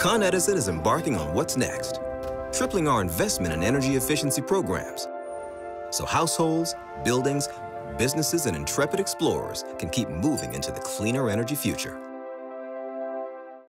Con Edison is embarking on what's next, tripling our investment in energy efficiency programs, so households, buildings, businesses, and intrepid explorers can keep moving into the cleaner energy future.